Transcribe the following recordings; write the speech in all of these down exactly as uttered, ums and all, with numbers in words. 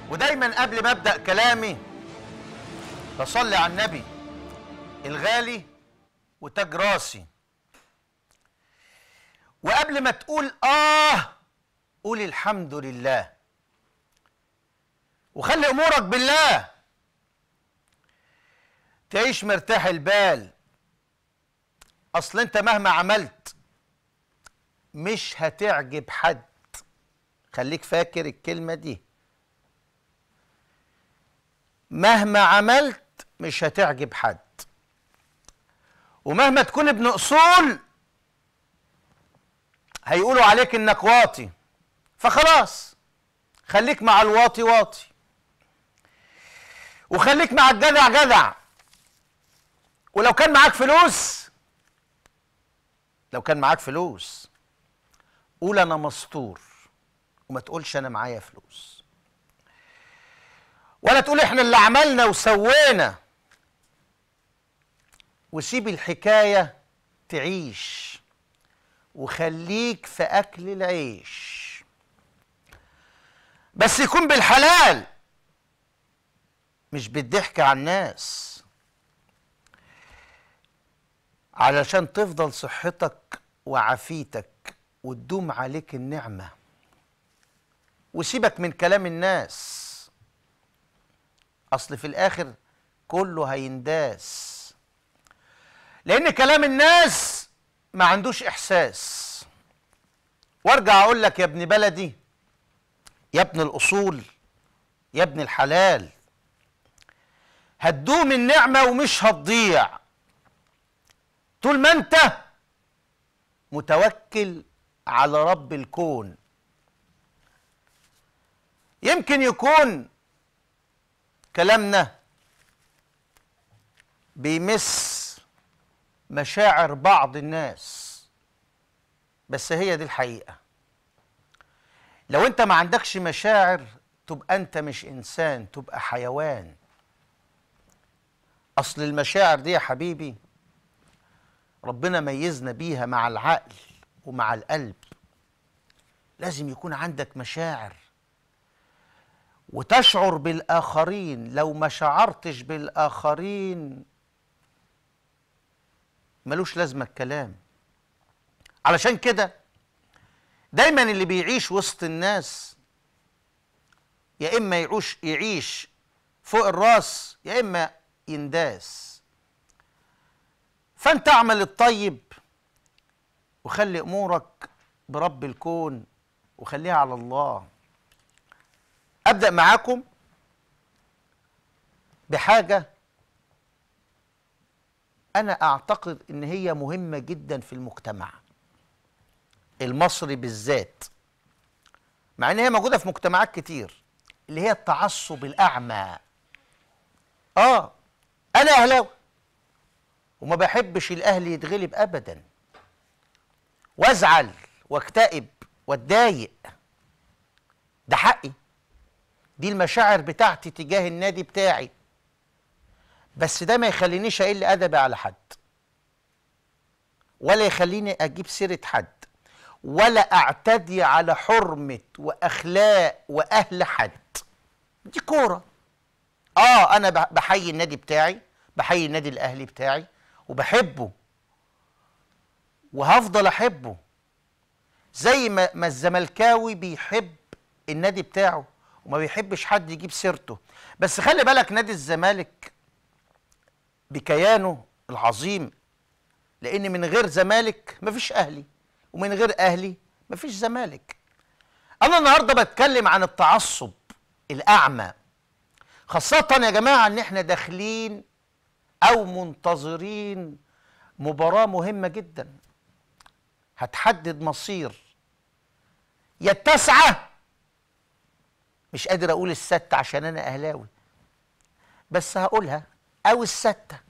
ودايما قبل ما ابدا كلامي بصلي على النبي الغالي وتاج راسي. وقبل ما تقول اه قول الحمد لله، وخلي امورك بالله، تعيش مرتاح البال. اصل انت مهما عملت مش هتعجب حد، خليك فاكر الكلمة دي. مهما عملت مش هتعجب حد، ومهما تكون ابن اصول هيقولوا عليك انك واطي، فخلاص خليك مع الواطي واطي، وخليك مع الجدع جدع. ولو كان معاك فلوس لو كان معاك فلوس قول انا مستور، وما تقولش انا معايا فلوس، ولا تقول احنا اللي عملنا وسوينا، وسيب الحكاية تعيش، وخليك في اكل العيش، بس يكون بالحلال مش بالضحك على الناس، علشان تفضل صحتك وعافيتك وتدوم عليك النعمة. وسيبك من كلام الناس، اصل في الاخر كله هينداس، لان كلام الناس ما عندوش احساس. وارجع اقول لك يا ابن بلدي، يا ابن الاصول، يا ابن الحلال، هتدوم النعمة ومش هتضيع طول ما انت متوكل على رب الكون. يمكن يكون كلامنا بيمس مشاعر بعض الناس، بس هي دي الحقيقة. لو انت ما عندكش مشاعر تبقى انت مش انسان، تبقى حيوان. اصل المشاعر دي يا حبيبي ربنا ميزنا بيها مع العقل ومع القلب. لازم يكون عندك مشاعر وتشعر بالآخرين. لو ما شعرتش بالآخرين ملوش لازمة الكلام. علشان كده دايما اللي بيعيش وسط الناس يا إما يعيش يعيش فوق الراس يا إما ينداس. فأنت اعمل الطيب وخلي أمورك برب الكون وخليها على الله. أبدأ معاكم بحاجة أنا أعتقد إن هي مهمة جدا في المجتمع المصري بالذات، مع إن هي موجودة في مجتمعات كتير، اللي هي التعصب الأعمى. آه أنا أهلاوي وما بحبش الأهلي يتغلب أبدا، وأزعل وأكتئب وأتضايق، ده حقي، دي المشاعر بتاعتي تجاه النادي بتاعي، بس ده ما يخلينيش اقل ادبي على حد، ولا يخليني اجيب سيره حد، ولا اعتدي على حرمه واخلاق واهل حد. دي كوره. اه انا بحيي النادي بتاعي، بحيي النادي الاهلي بتاعي وبحبه وهفضل احبه، زي ما ما الزملكاوي بيحب النادي بتاعه وما بيحبش حد يجيب سيرته. بس خلي بالك نادي الزمالك بكيانه العظيم، لأن من غير زمالك مفيش أهلي، ومن غير أهلي مفيش زمالك. أنا النهاردة بتكلم عن التعصب الأعمى، خاصة يا جماعة إن إحنا داخلين أو منتظرين مباراة مهمة جدا هتحدد مصير يا التاسعة، مش قادر أقول الستة عشان أنا أهلاوي بس هقولها، أو الستة.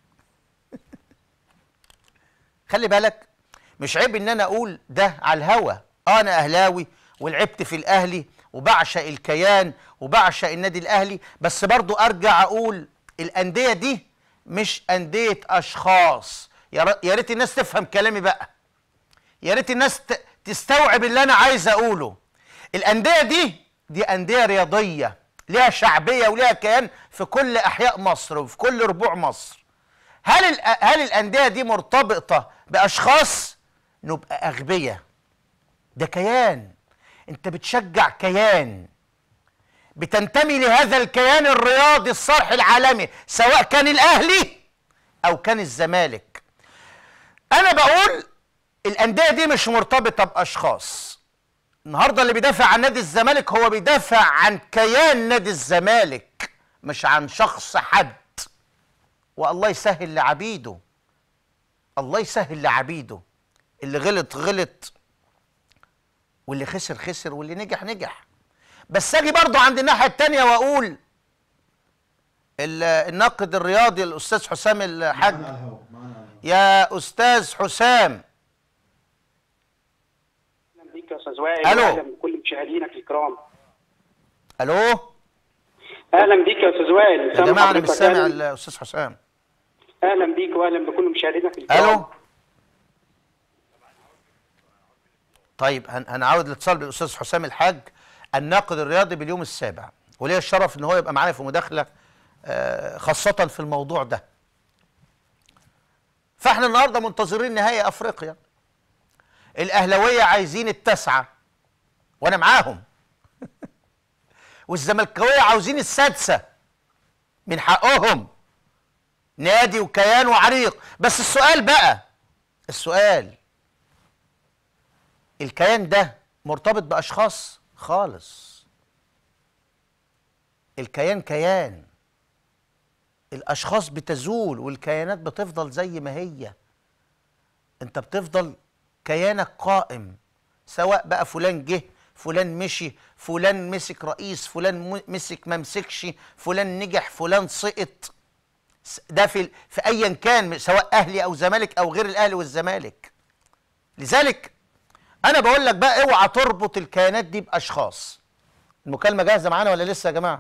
خلي بالك، مش عيب إن أنا أقول ده على الهوا. آه أنا أهلاوي ولعبت في الأهلي وبعشق الكيان وبعشق النادي الأهلي، بس برضو أرجع أقول الأندية دي مش أندية أشخاص. يا ريت الناس تفهم كلامي بقى، يا ريت الناس تستوعب اللي أنا عايز أقوله. الأندية دي دي أندية رياضية، ليها شعبيه وليها كيان في كل احياء مصر وفي كل ربوع مصر. هل هل الانديه دي مرتبطه باشخاص؟ نبقى اغبياء. ده كيان، انت بتشجع كيان، بتنتمي لهذا الكيان الرياضي الصرح العالمي، سواء كان الاهلي او كان الزمالك. انا بقول الانديه دي مش مرتبطه باشخاص. النهارده اللي بيدافع عن نادي الزمالك هو بيدافع عن كيان نادي الزمالك، مش عن شخص حد. والله يسهل لعبيده، الله يسهل لعبيده. اللي غلط غلط، واللي خسر خسر، واللي نجح نجح. بس اجي برضو عند الناحيه الثانيه واقول الناقد الرياضي الاستاذ حسام الحاج. يا استاذ حسام، اهلا بيك يا استاذ وائل. الو. اهلا بكل مشاهدينك الكرام. الو. اهلا بيك يا استاذ وائل. يا جماعه انا مش سامع الاستاذ حسام. اهلا بيك واهلا بكل مشاهدينك الكرام. الو. طيب هنعاود الاتصال بالاستاذ حسام الحاج الناقد الرياضي باليوم السابع، وليه الشرف ان هو يبقى معايا في مداخله خاصه في الموضوع ده. فاحنا النهارده منتظرين نهائي افريقيا. الاهلاويه عايزين التاسعه وانا معاهم والزملكاويه عاوزين السادسه، من حقهم، نادي وكيان وعريق. بس السؤال بقى، السؤال الكيان ده مرتبط باشخاص خالص. الكيان كيان، الاشخاص بتزول والكيانات بتفضل زي ما هي. انت بتفضل كيانك قائم، سواء بقى فلان جه، فلان مشي، فلان مسك رئيس، فلان مسك ما مسكش، فلان نجح، فلان سقط. ده في في ايا كان، سواء اهلي او زمالك او غير الاهلي والزمالك. لذلك انا بقول لك بقى اوعى تربط الكيانات دي باشخاص. المكالمه جاهزه معانا ولا لسه يا جماعه؟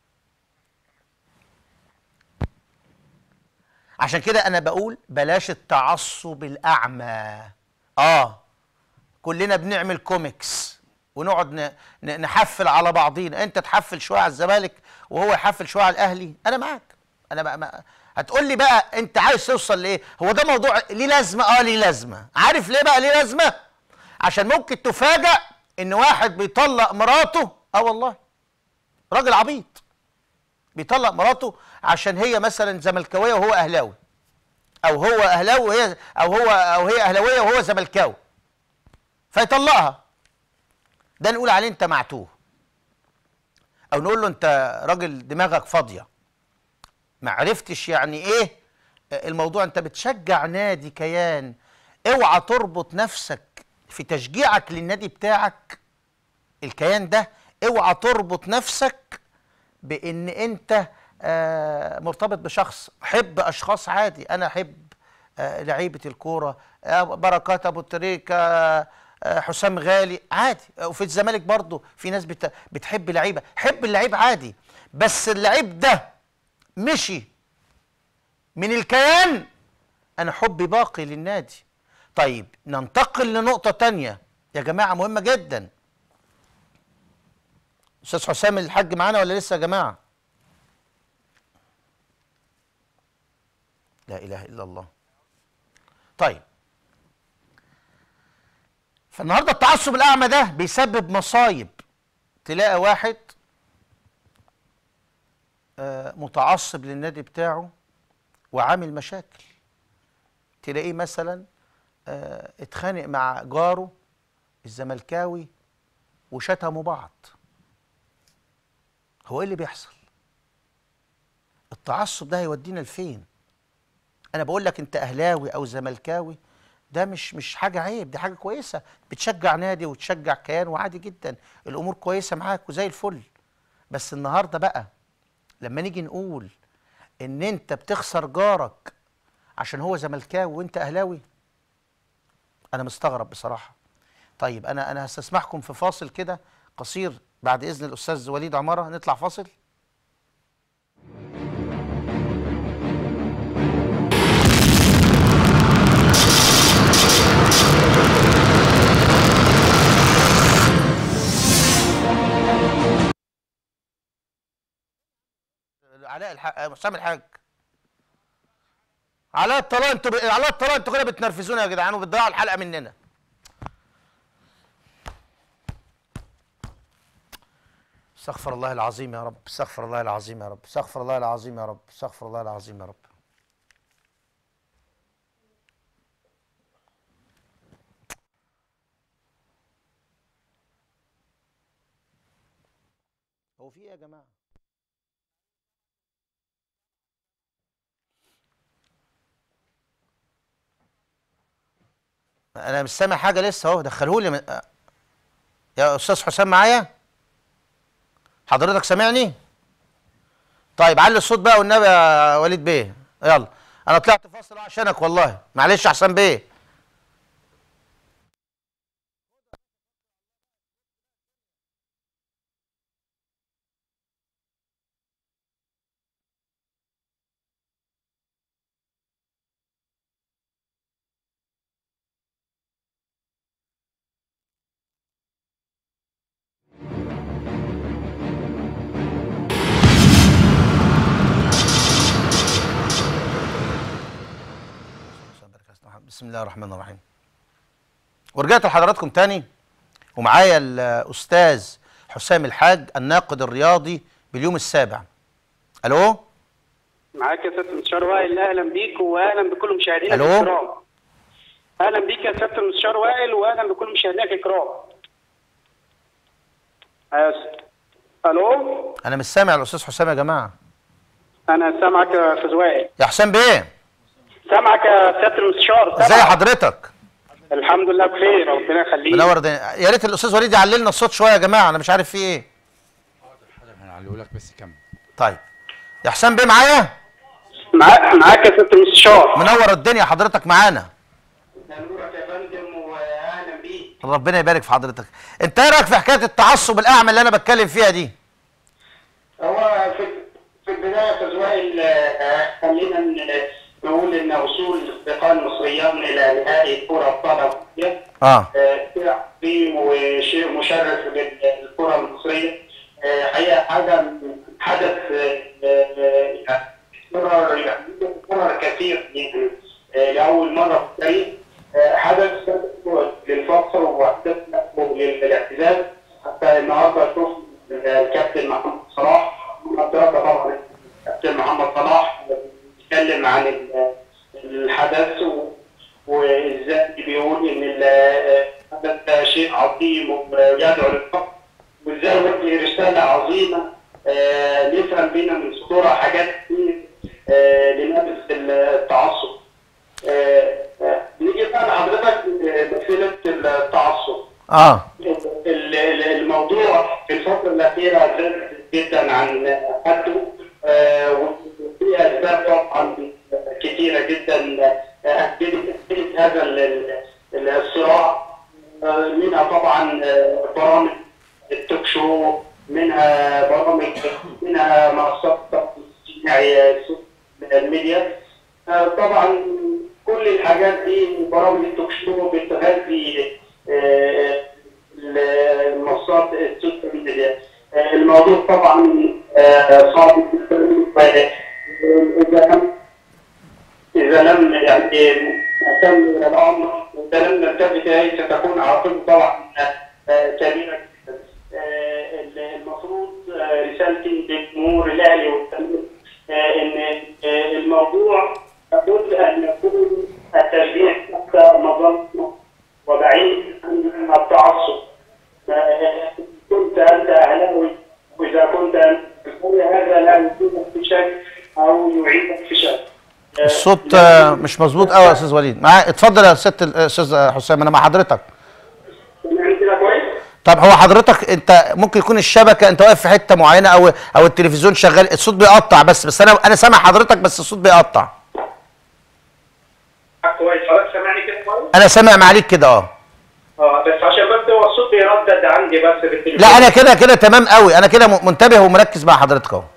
عشان كده انا بقول بلاش التعصب الاعمى. اه كلنا بنعمل كوميكس ونقعد نحفل على بعضينا، انت تحفل شويه على الزمالك وهو يحفل شويه على الاهلي. انا معاك. انا بقى ما هتقول لي بقى انت عايز توصل لايه؟ هو ده موضوع ليه لازمه؟ اه ليه لازمه. عارف ليه بقى ليه لازمه؟ عشان ممكن تفاجأ ان واحد بيطلق مراته، اه والله راجل عبيط بيطلق مراته عشان هي مثلا زملكاويه وهو اهلاوي، او هو اهلاوي وهي او هو او هي اهلاويه وهو زملكاوي، فيطلقها. ده نقول عليه انت معتوه، او نقول له انت راجل دماغك فاضيه، ما عرفتش يعني ايه الموضوع. انت بتشجع نادي كيان، اوعى تربط نفسك في تشجيعك للنادي بتاعك الكيان ده، اوعى تربط نفسك بان انت آه مرتبط بشخص. حب اشخاص عادي، انا احب آه لعيبه الكوره، آه بركات ابو تريكه، آه حسام غالي عادي. وفي الزمالك برضو في ناس بت بتحب لعيبه، حب اللعيب عادي، بس اللعيب ده مشي من الكيان، انا حبي باقي للنادي. طيب ننتقل لنقطه تانية يا جماعه مهمه جدا. استاذ حسام الحاج معانا ولا لسه يا جماعه؟ لا اله الا الله. طيب فالنهارده التعصب الاعمى ده بيسبب مصايب. تلاقي واحد آه متعصب للنادي بتاعه وعامل مشاكل. تلاقيه مثلا آه اتخانق مع جاره الزملكاوي وشتموا بعض. هو ايه اللي بيحصل؟ التعصب ده هيودينا لفين؟ انا بقول لك انت اهلاوي او زملكاوي، ده مش مش حاجه عيب، دي حاجه كويسه، بتشجع نادي وتشجع كيان وعادي جدا، الامور كويسه معاك وزي الفل. بس النهارده بقى لما نيجي نقول ان انت بتخسر جارك عشان هو زملكاوي وانت اهلاوي، انا مستغرب بصراحه. طيب انا انا هستسمحكم في فاصل كده قصير بعد اذن الاستاذ وليد عماره، نطلع فاصل. علاء الحاج، حسام الحاج. علاء الطلاق، انتوا ب... علاء الطلاق انتوا كده بتنرفزونا يا جدعان وبتضيعوا الحلقه مننا. استغفر الله العظيم يا رب، استغفر الله العظيم يا رب، استغفر الله العظيم يا رب، استغفر الله العظيم يا رب. هو في ايه يا جماعه؟ انا مش سامع حاجه لسه اهو، دخلهولي من... يا استاذ حسام معايا؟ حضرتك سامعني؟ طيب علي الصوت بقى والنبي يا وليد بيه. يلا انا طلعت فاصل عشانك والله، معلش يا حسام بيه. بسم الله الرحمن الرحيم. ورجعت لحضراتكم تاني ومعايا الاستاذ حسام الحاج الناقد الرياضي باليوم السابع. الو؟ معاك يا سياده المستشار وائل، اهلا بيك واهلا بكل مشاهدينا ألو؟ الكرام. اهلا بيك يا سياده المستشار وائل واهلا بكل مشاهدينا الكرام. أس- الو؟ انا مش سامع الاستاذ حسام يا جماعه. انا سامعك يا استاذ وائل. يا حسام بيه، سامعك يا سياده المستشار. ازي سامعك. حضرتك؟ الحمد لله بخير، ربنا يخليك. منور الدنيا. يا ريت الاستاذ وليد يعللنا الصوت شويه يا جماعه، انا مش عارف في ايه. حاضر حاضر هنعليه لك بس كمل. طيب يا حسام بيه معايا؟ معاك معاك يا سياده المستشار. منور الدنيا، حضرتك معانا. نورك يا فندم واهلا بيك. ربنا يبارك في حضرتك. انت ايه رايك في حكايه التعصب الاعمى اللي انا بتكلم فيها دي؟ هو في في البدايه يا استاذ وائل، آه، خلينا ن- نقول ان وصول الاصدقاء المصريان الى نهائي كره ابطال افريقيا اه شيء عظيم وشيء مشرف للكره المصريه. آه، حقيقه حاجه حدث آه، آه، يتكرر يتكرر كثير يعني آه، لاول مره في التاريخ. آه، حدث للفخر وحدث للاعتزاز. حتى النهارده شوف الكابتن محمد صلاح، طبعا الكابتن محمد صلاح بيتكلم عن ال- الحدث و- وازاي بيقول ان الحدث ده شيء عظيم ويدعو للفخر، وازاي وجه رساله عظيمه آه، نفهم بينا من صدورها حاجات كتير آه، لنبذ التعصب. آه، آه، نيجي بقى لحضرتك مسألة التعصب. اه ال- ال- الموضوع في الفترة الأخيرة زاد جدا عن حده، آه، وفي أسباب طبعا كثيرة جدا آه، أجلت هذا ال- ال- الصراع. آه، منها طبعا آه، برامج التوك شو، منها برامج، منها منصات التواصل الاجتماعي، الميديا. آه، طبعا كل الحاجات دي برامج التوك شو بتغذي آه، المنصات السوشيال ميديا. آه، الموضوع طبعا آه، صعب جدا. اذا لم اذا لم يعني نهتم الامر واذا لم نلتفت اليه ستكون عواقبه طبعا آه، كبيره جدا. آه، المفروض آه، رسالتي للجمهور الاهلي والتمييز ان آه، الموضوع لابد ان يكون التشجيع تحت مظله وبعيد عن التعصب. كنت انت اهلاوي واذا كنت اهلاوي هذا لا يفيدك في شك او يعيدك في شك. الصوت آه، مش مظبوط قوي يا استاذ وليد. معايا اتفضل يا ست الاستاذ حسام، انا مع حضرتك. سمعني كده كويس؟ طب هو حضرتك انت ممكن يكون الشبكه انت واقف في حته معينه او او التلفزيون شغال، الصوت بيقطع بس بس انا انا سامع حضرتك بس الصوت بيقطع. كويس، حضرتك سامعني كده كويس؟ انا سامع معاليك كده اه. اه بس عشان بس هو الصوت بيردد عندي بس بالتليفون. لا انا كده كده تمام قوي، انا كده م- منتبه ومركز مع حضرتك اهو.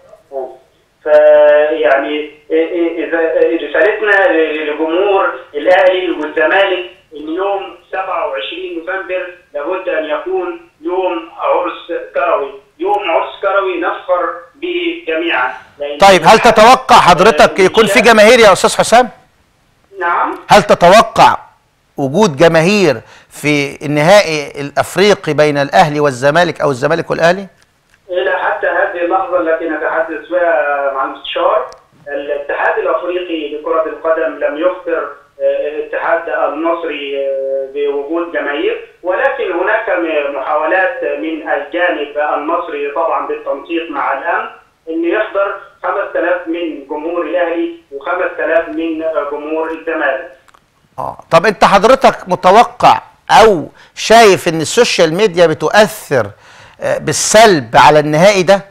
فيعني اذا رسالتنا لجمهور الاهلي والزمالك ان يوم سبعة وعشرين نوفمبر لابد ان يكون يوم عرس كروي، يوم عرس كروي نفخر به جميعا، لان طيب هل تتوقع حضرتك يكون في جماهير يا استاذ حسام؟ نعم. هل تتوقع وجود جماهير في النهائي الافريقي بين الاهلي والزمالك او الزمالك والاهلي؟ الى حتى هذه اللحظه التي نتحدث فيها مع المستشار، الاتحاد الافريقي لكره القدم لم يخبر الاتحاد المصري بوجود جماهير، ولكن هناك محاولات من الجانب المصري طبعا بالتنسيق مع الامن ان يحضر خمسة آلاف من جمهور الاهلي وخمسة آلاف من جمهور الزمالك. اه طب انت حضرتك متوقع او شايف ان السوشيال ميديا بتؤثر بالسلب على النهائي ده؟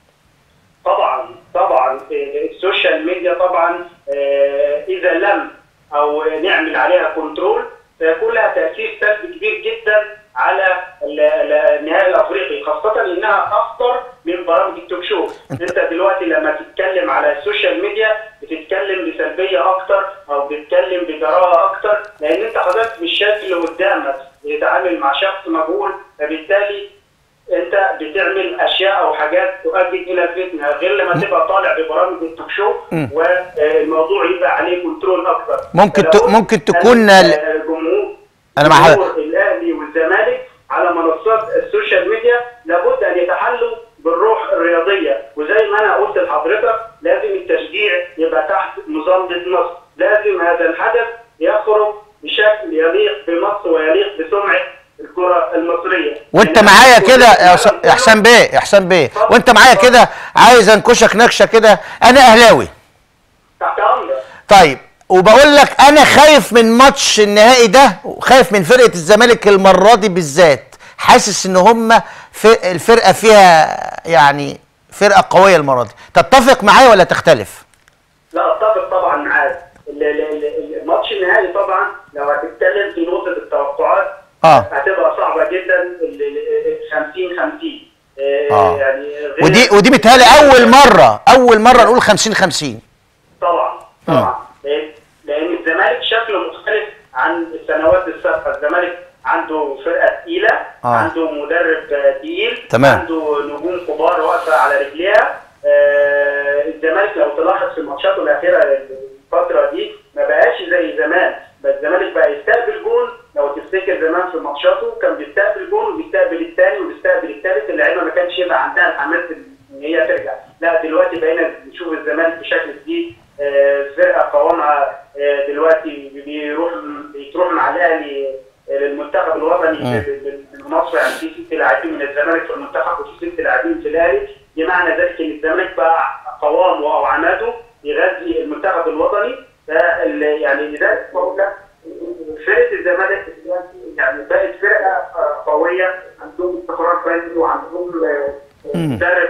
طبعا طبعا السوشيال ميديا طبعا اذا لم او نعمل عليها كنترول سيكون لها تاثير سلبي كبير جدا على النهائي الافريقي، خاصه انها اخطر من برامج التوك شو. انت دلوقتي لما تتكلم على السوشيال ميديا بتتكلم بسلبيه اكتر او بتتكلم بجراءه اكتر، لان انت حضرتك مش شايف اللي قدامك، بتتعامل مع شخص مجهول، فبالتالي انت بتعمل اشياء او حاجات تؤدي الى الفتنه، غير لما تبقى طالع ببرامج التوك شو والموضوع يبقى عليه كنترول اكتر. ممكن ت... ممكن تكون الجمهور انا مع جمهور الاهلي والزمالك على منصات السوشيال ميديا لابد ان يتحلوا بالروح الرياضيه، وزي ما انا قلت لحضرتك لازم التشجيع يبقى تحت مظله مصر، لازم هذا الحدث يخرج بشكل يليق بمصر ويليق بسمعه الكره المصريه. وانت معايا كده يا حسام بيه يا حسام بيه وانت معايا كده عايز انكشك نكشه كده، انا اهلاوي تحت امرك. طيب وبقول لك انا خايف من ماتش النهائي ده، وخايف من فرقه الزمالك المره دي بالذات، حاسس ان هم الفرقه فيها يعني فرقه قويه المره دي. تتفق معايا ولا تختلف؟ لا اتفق طبعا معاك. الماتش النهائي طبعا لو هتتكلم في نقطه التوقعات اه هتبقى صعبه جدا، خمسين خمسين. اه يعني ودي ودي بتهيألي اول مره اول مره نقول خمسين خمسين. طبعا طبعا لان الزمالك شكله مختلف عن السنوات السابقه، الزمالك عنده فرقه ثقيله، آه. عنده مدرب تقيل، تمام. عنده نجوم كبار واقفه على رجليها. آه الزمالك لو تلاحظ في الماتشات الاخيره الفتره دي ما بقاش زي زمان، بس الزمالك بقى يستقبل جون. لو تفتكر زمان في ماتشاته كان بيستقبل جون وبيستقبل الثاني وبيستقبل الثالث، اللعيبه ما كانش يبقى عندها الحماس ان هي ترجع. لا دلوقتي بقينا نشوف الزمالك بشكل جديد، آه فرقه قوامها آه دلوقتي بيروح بتروح مع الاهلي للمنتخب الوطني بالمناصفه، يعني في ست لاعبين من الزمالك في المنتخب وفي ست لاعبين في الاهلي، بمعنى ذلك ان الزمالك بقى قوامه او عماده يغذي المنتخب الوطني. يعني لذلك بقول لك فرقه الزمالك يعني بقت فرقه قويه، عندهم استقرار كويس وعندهم مدرب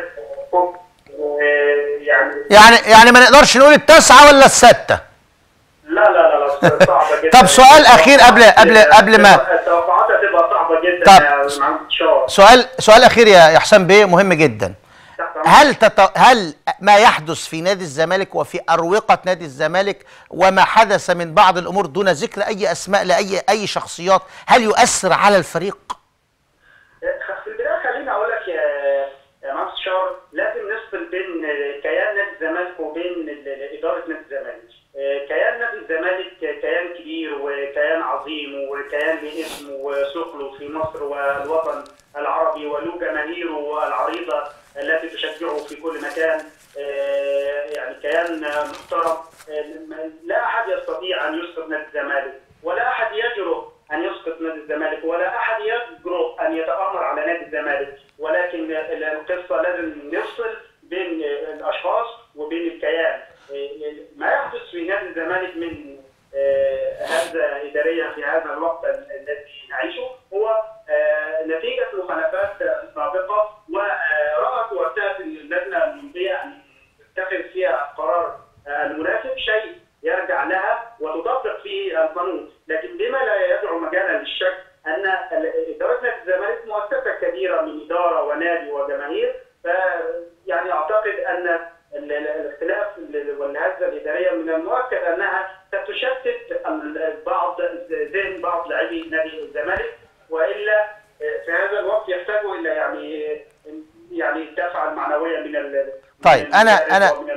يعني يعني يعني ما نقدرش نقول التاسعه ولا السته. لا لا لا لا صعبه جدا. طب سؤال اخير قبل قبل قبل ما التوقعات هتبقى صعبه جدا. طب يا سؤال سؤال اخير يا يا حسام بيه مهم جدا. هل تت... هل ما يحدث في نادي الزمالك وفي اروقه نادي الزمالك وما حدث من بعض الامور دون ذكر اي اسماء لاي اي شخصيات، هل يؤثر على الفريق؟ في البدايه خليني اقول لك يا يا مستشار، لازم نفصل بين كيان نادي الزمالك وبين اداره نادي الزمالك. كيان نادي الزمالك كيان كبير وكيان عظيم وكيان له اسمه وثقله في مصر والوطن العربي، وله جماهيره العريضه التي تشجعه في كل مكان. يعني كيان محترم، لا احد يستطيع ان يسقط نادي الزمالك، ولا احد يجرؤ ان يسقط نادي الزمالك، ولا احد يجرؤ ان يتامر على نادي الزمالك، ولكن القصه لازم نفصل بين الاشخاص وبين الكيان. ما يحدث في نادي الزمالك من هذا اداريا في هذا الوقت الذي نعيشه هو نتيجه مخالفات سابقه، ورأت وقتها اللجنه المنويه ان تتخذ فيها القرار المناسب، شيء يرجع لها وتطبق فيه القانون، لكن بما لا يدعو مجالا للشك ان اداره نادي الزمالك مؤسسه كبيره من اداره ونادي وجماهير. فيعني اعتقد ان الاختلاف والهزه الاداريه من المؤكد انها ستشتت بعض ذهن بعض لاعبي نادي الزمالك، والا في هذا الوقت يحتاجوا الى يعني يعني الدفعه المعنويه من ال طيب انا انا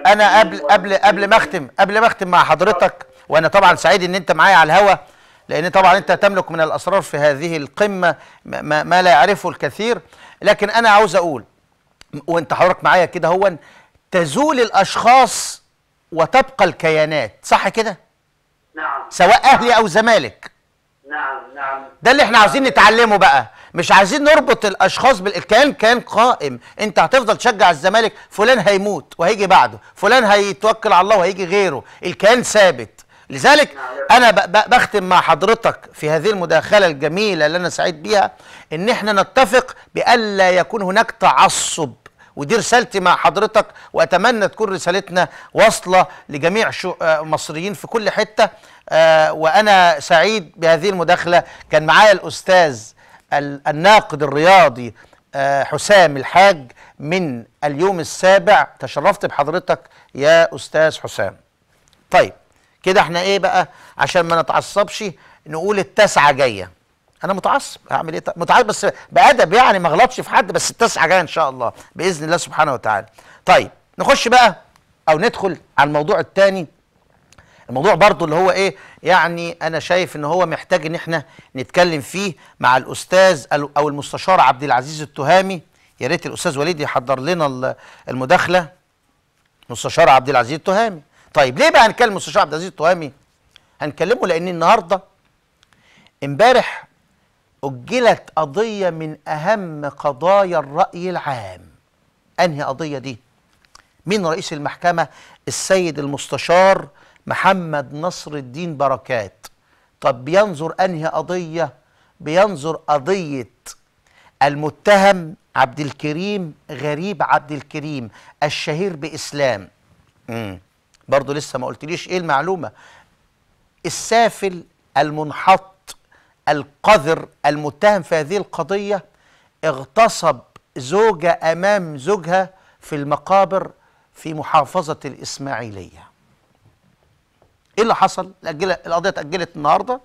انا قبل قبل قبل ما اختم قبل ما اختم مع حضرتك، وانا طبعا سعيد ان انت معايا على الهوا، لان طبعا انت تملك من الاسرار في هذه القمه ما, ما لا يعرفه الكثير. لكن انا عاوز اقول، وانت حضرتك معايا كده، هو تزول الاشخاص وتبقى الكيانات، صح كده؟ نعم سواء اهلي او زمالك. نعم نعم ده اللي احنا عاوزين نتعلمه بقى، مش عايزين نربط الاشخاص بالكيان. كان قائم، انت هتفضل تشجع الزمالك، فلان هيموت وهيجي بعده، فلان هيتوكل على الله وهيجي غيره، الكيان ثابت. لذلك انا بختم مع حضرتك في هذه المداخله الجميله اللي انا سعيد بيها، ان احنا نتفق بألا يكون هناك تعصب. ودي رسالتي مع حضرتك، واتمنى تكون رسالتنا واصله لجميع المصريين في كل حته. آه وانا سعيد بهذه المداخله. كان معايا الاستاذ الناقد الرياضي آه حسام الحاج من اليوم السابع. تشرفت بحضرتك يا استاذ حسام. طيب كده احنا ايه بقى، عشان ما نتعصبش نقول التاسعه جايه. انا متعصب، هعمل ايه؟ متعصب بس بادب، يعني ما اغلطش في حد، بس التاسعه جايه ان شاء الله باذن الله سبحانه وتعالى. طيب نخش بقى او ندخل على الموضوع الثاني، الموضوع برضو اللي هو ايه، يعني انا شايف ان هو محتاج ان احنا نتكلم فيه مع الاستاذ او المستشار عبد العزيز التهامي. يا ريت الاستاذ وليد يحضر لنا المداخله. مستشار عبد العزيز التهامي. طيب ليه بقى هنكلم المستشار عبد العزيز التهامي؟ هنكلمه لان النهارده امبارح اجلت قضيه من اهم قضايا الراي العام. انهي قضيه دي؟ مين رئيس المحكمه؟ السيد المستشار محمد نصر الدين بركات. طب بينظر انهي قضيه؟ بينظر قضيه المتهم عبد الكريم غريب عبد الكريم الشهير باسلام. امم برضه لسه ما قلتليش ايه المعلومه. السافل المنحط القذر المتهم في هذه القضيه اغتصب زوجه امام زوجها في المقابر في محافظه الاسماعيليه. ايه اللي حصل؟ القضيه اتاجلت النهارده،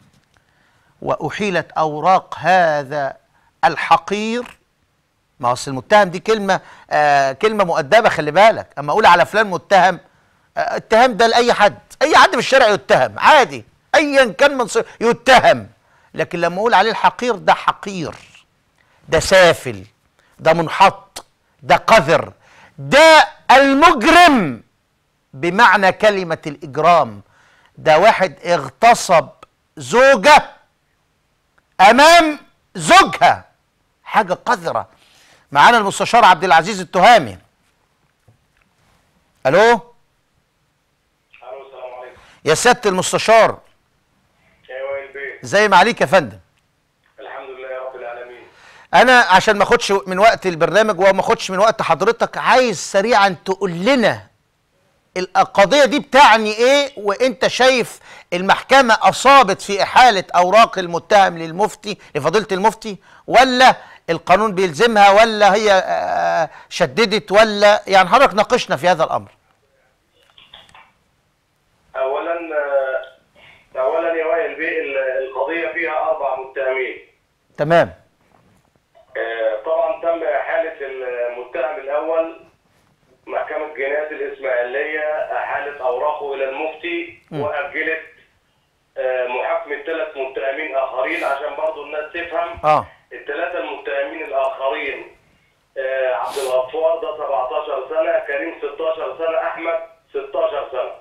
واحيلت اوراق هذا الحقير. ما هو المتهم دي كلمه آه كلمه مؤدبه، خلي بالك. اما اقول على فلان متهم، آه اتهام ده لاي حد، اي حد في الشارع يتهم عادي، ايا كان منصب يتهم. لكن لما اقول عليه الحقير، ده حقير، ده سافل، ده منحط، ده قذر، ده المجرم بمعنى كلمة الإجرام. ده واحد اغتصب زوجة أمام زوجها، حاجة قذرة. معانا المستشار عبد العزيز التهامي. ألو. الو السلام عليكم. يا سيادة المستشار. ايوه البيت. زي ما عليك يا فندم. الحمد لله يا رب العالمين. أنا عشان ما أخدش من وقت البرنامج وما أخدش من وقت حضرتك، عايز سريعا تقول لنا القضية دي بتعني ايه، وانت شايف المحكمة اصابت في احالة اوراق المتهم للمفتي لفضيلة المفتي، ولا القانون بيلزمها، ولا هي شددت، ولا يعني حضرتك ناقشنا في هذا الامر. اولا اولا يا وائل بيه، القضية فيها اربع متهمين. تمام. طبعا تم احالة المتهم الاول، محكمة جنايات الإسماعيلية أحالت أوراقه إلى المفتي م. وأجلت محاكمة ثلاث متهمين آخرين عشان برضو الناس تفهم. اه الثلاثة المتهمين الآخرين عبد الغفار ده سبعتاشر سنة، كريم ستاشر سنة، أحمد ستاشر سنة.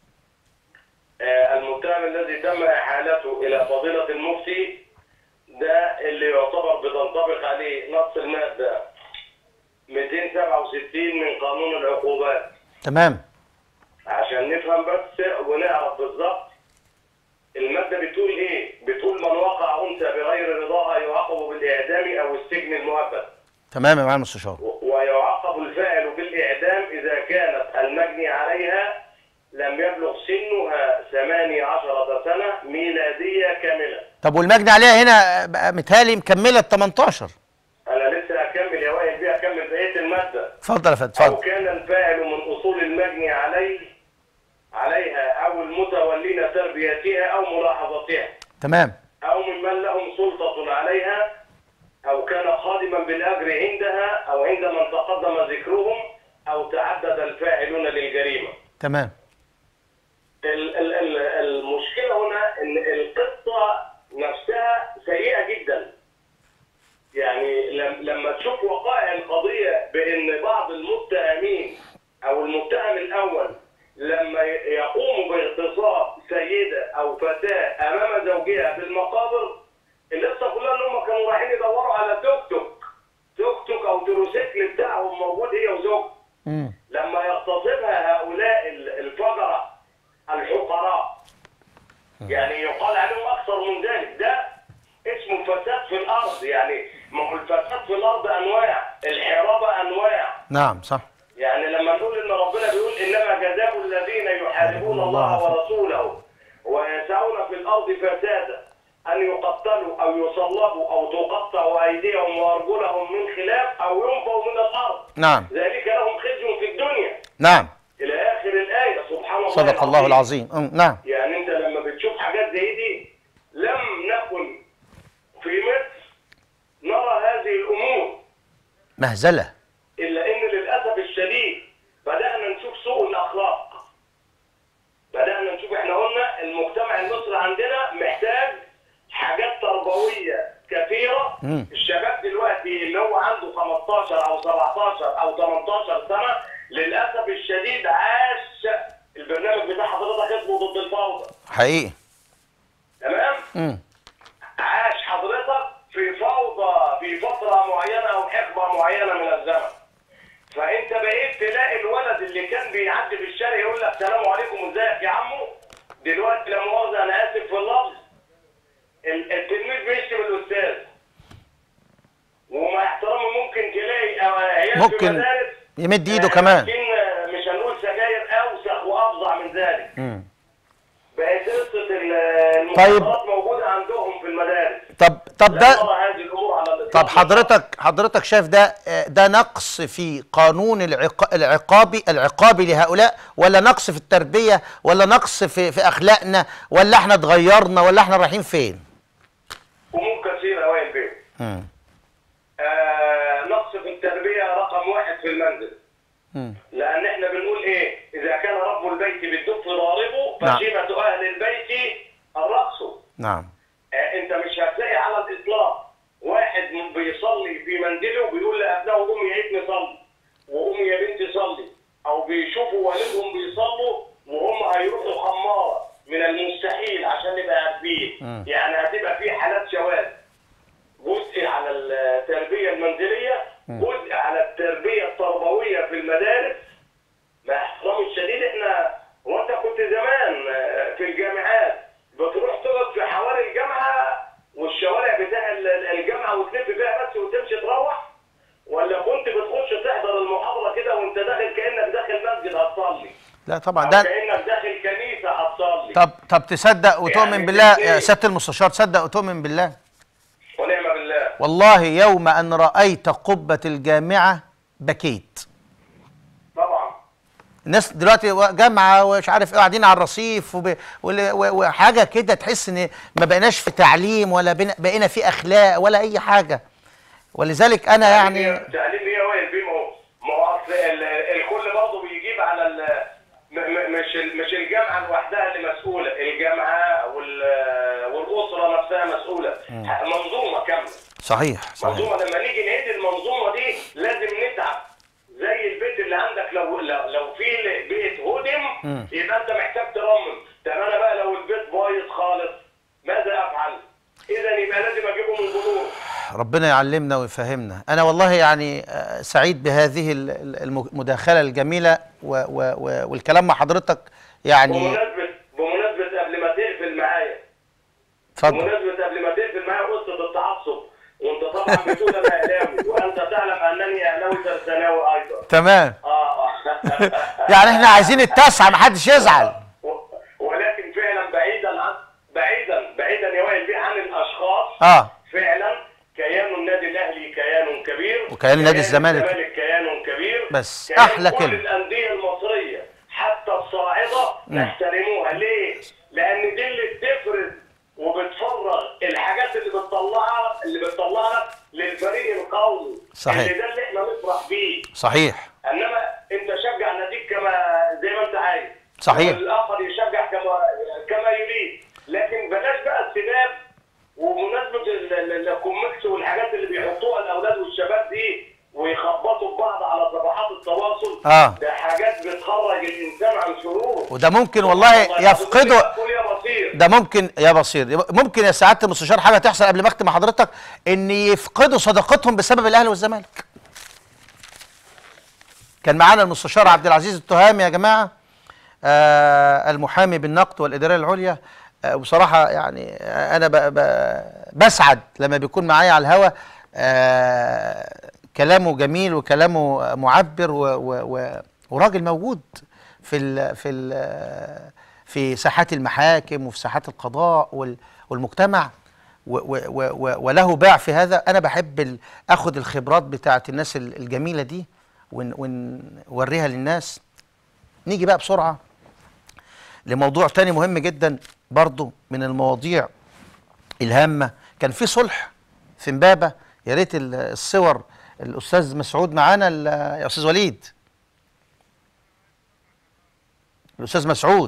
المتهم الذي تم إحالته إلى فضيلة المفتي ده اللي يعتبر بتنطبق عليه نص المادة مئتين وسبعة وستين من قانون العقوبات. تمام. عشان نفهم بس ونعرف بالظبط المادة بتقول ايه. بتقول من وقع انثى بغير رضاها يعاقب بالاعدام او السجن المؤبد. تمام يا معالي المستشار. ويعاقب الفاعل بالاعدام اذا كانت المجني عليها لم يبلغ سنها ثمانية عشر سنة ميلادية كاملة. طب والمجني عليها هنا متهيألي مكملة تمنتاشر. انا لسه هكمل يا وائل بيه، هكمل بقيه الماده. اتفضل يا فندم اتفضل. او كان الفاعل من اصول المجني عليه عليها او المتولين تربيتها او ملاحظتها. تمام. او ممن لهم سلطه عليها، او كان خادما بالاجر عندها او عند من تقدم ذكرهم، او تعدد الفاعلون للجريمه. تمام. ال- ال- ال- المشكله هنا ان القصه نفسها سيئه جدا. يعني لم- لما تشوف وقائع القضيه بان بعض المتهمين او المتهم الاول لما ي- يقوموا باغتصاب سيده او فتاه امام زوجها في المقابر، القصه كلها ان هم كانوا رايحين يدوروا على توك توك توك توك او تروسيكل بتاعهم موجود هي وزوجها. امم لما يغتصبها هؤلاء ال- الفجره الحقراء، يعني يقال عليهم اكثر من ذلك، ده اسمه الفساد في الارض. يعني ما هو الفساد في الارض انواع، الحرابه انواع. نعم صح. يعني لما نقول ان ربنا بيقول انما جزاء الذين يحاربون الله ورسوله ويسعون في الارض فسادا ان يقتلوا او يصلبوا او تقطع ايديهم وارجلهم من خلاف او ينفوا من الارض. نعم. ذلك لهم خزي في الدنيا. نعم. الى اخر الايه. سبحان الله صدق الله العظيم. أم، نعم. يعني انت لما بتشوف حاجات زي دي، لم نكن في مصر نرى هذه الامور، مهزلة. الا ان للاسف الشديد بدانا نشوف سوء الاخلاق. بدانا نشوف، احنا قلنا المجتمع المصري عندنا محتاج حاجات تربويه كثيره. مم. الشباب دلوقتي اللي هو عنده خمستاشر او سبعتاشر او تمنتاشر سنه للاسف الشديد عاش البرنامج بتاع حضرتك اسمه ضد الفوضى. حقيقي. تمام؟ امم عاش حضرتك في فوضى في فتره معينه او حقبه معينه من الزمن. فانت بقيت تلاقي الولد اللي كان بيعدي في الشارع يقول لك سلام عليكم ازيك يا عمو، دلوقتي لا مؤاخذه انا اسف في اللفظ، ال- التلميذ بيشتم الاستاذ. ومع احترامي ممكن تلاقي عيال في ممكن المدارس يمد ايده آه، كمان. ماسكين، آه، مش هنقول سجاير، اوسخ وافظع من ذلك. امم بقت قصه ال- طيب. المخدرات موجوده عندهم في المدارس. طب طب لا ده نرى هذه الامور على الإطلاق. طب حضرتك حضرتك شايف ده ده نقص في قانون العق... العقابي العقابي لهؤلاء، ولا نقص في التربية، ولا نقص في في اخلاقنا، ولا احنا اتغيرنا، ولا احنا رايحين فين؟ امور كثيره وين بيه. امم آه نقص في التربيه رقم واحد في المنزل. امم لان احنا بنقول ايه؟ اذا كان رب البيت بالدف ضاربه نعم. فشيمه اهل البيت الرقص. نعم. آه انت مش هتلاقي على الاطلاق واحد من بيصلي في منزله وبيقول لابنائه قومي يا ابني صلي وقومي يا بنتي صلي، او بيشوفوا والدهم بيصلوا وهم هيروحوا خماره. من المستحيل عشان نبقى عارفين. مم. يعني هتبقى في حالات شواذ، جزء على التربيه المنزليه، جزء على التربيه التربويه في المدارس. مع احترامي الشديد، احنا هو انت كنت زمان آه، في الجامعات بتروح تقعد في حواري الجامعه والشوارع بتاع ال- الجامعه وتلف فيها بس وتمشي تروح، ولا كنت بتخش تحضر المحاضره كده وانت داخل كانك داخل مسجد هتصلي؟ لا طبعا أو ده. كانك داخل كنيسه هتصلي. طب طب تصدق وتؤمن يعني بالله إيه؟ يا سيادة المستشار، تصدق وتؤمن بالله، ونعم بالله. والله يوم ان رأيت قبة الجامعة بكيت. طبعا. الناس دلوقتي جامعه ومش عارف ايه قاعدين على الرصيف وب... وال- و- وحاجه كده تحس ان ما بقيناش في تعليم، ولا بقينا- بقينا في اخلاق ولا اي حاجه. ولذلك انا يعني تعليم ايه وائل بيه؟ ما هو ما هو اصل ال- الكل برضه بيجيب على ال م- م- مش ال- مش الجامعه لوحدها اللي مسؤوله، الجامعه وال- والاسره نفسها مسؤوله. منظومه كامله. صحيح صحيح. منظومه لما نيجي نهد المنظومه دي لازم نتعب. زي البيت اللي عندك، لو لو, لو في بيت هدم يبقى انت محتاج ترمم. طب انا بقى لو البيت بايظ خالص ماذا افعل؟ اذا يبقى لازم اجيبه من جذور. ربنا يعلمنا ويفهمنا. أنا والله يعني آه، سعيد بهذه ال- ال- المداخلة الجميلة و و و والكلام مع حضرتك يعني. بمناسبه بمناسبه قبل ما تقفل معايا اتفضل. بمناسبه قبل ما تقفل معايا قصه التعصب، وانت طبعا بتقول انا اهلاوي وانت تعلم انني اهلاوي ترساناوي ايضا. تمام. اه يعني احنا عايزين التسعة، محدش يزعل. و- ولكن فعلا بعيدا عن بعيدا بعيدا يا وائل بيه عن الاشخاص. اه فعلا كيان النادي الاهلي كيان كبير، وكيان نادي الزمالك. الزمالك كيان كبير، بس كيان أحلى كل كلمة. الانديه المصريه حتى الصاعده نحترموها. ليه؟ لان دي اللي بتفرز وبتفرغ الحاجات اللي بتطلعها اللي بتطلعها للفريق القومي. صحيح. اللي ده اللي احنا نفرح بيه. صحيح. انما انت صحيح. والاخر يشجع كما كما يريد، لكن بلاش بقى السباب ومناسبه الكوميكس والحاجات اللي بيحطوها الاولاد والشباب دي ويخبطوا ببعض على صفحات التواصل. اه ده حاجات بتخرج الانسان عن شرور، وده ممكن والله يفقده. ده ممكن يا بصير، ممكن يا سعاده المستشار حاجه تحصل قبل ما اختم مع حضرتك، ان يفقدوا صداقتهم بسبب الاهلي والزمالك. كان معانا المستشار عبد العزيز التهامي يا جماعه، آه المحامي بالنقد والاداريه العليا. آه وبصراحه يعني آه انا ب ب بسعد لما بيكون معايا على الهوا. آه كلامه جميل وكلامه معبر و و و وراجل موجود في ال في ال في ساحات المحاكم وفي ساحات القضاء وال والمجتمع، و و و وله باع في هذا. انا بحب اخد الخبرات بتاعت الناس الجميله دي ونوريها للناس. نيجي بقى بسرعه لموضوع تاني مهم جدا برضو من المواضيع الهامه. كان في صلح في امبابه، يا ريت الصور الاستاذ مسعود معانا يا استاذ وليد. الاستاذ مسعود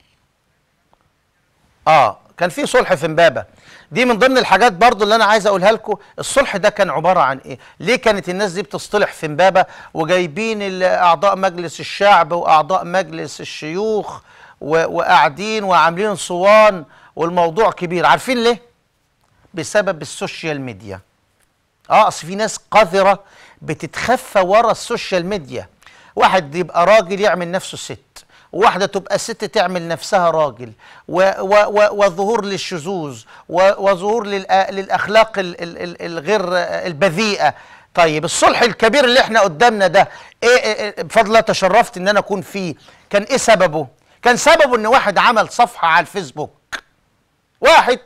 اه كان في صلح في امبابه. دي من ضمن الحاجات برضو اللي انا عايز اقولها لكم. الصلح ده كان عباره عن ايه؟ ليه كانت الناس دي بتصطلح في امبابه وجايبين اعضاء مجلس الشعب واعضاء مجلس الشيوخ وقاعدين وعاملين صوان والموضوع كبير؟ عارفين ليه؟ بسبب السوشيال ميديا. اه اصل في ناس قذره بتتخفى ورا السوشيال ميديا. واحد يبقى راجل يعمل نفسه ست، وواحده تبقى ست تعمل نفسها راجل، وظهور للشذوذ وظهور للاخلاق ال ال ال الغير البذيئه. طيب الصلح الكبير اللي احنا قدامنا ده ايه؟ بفضل الله تشرفت ان انا اكون فيه. كان ايه سببه؟ كان سببه ان واحد عمل صفحه على الفيسبوك. واحد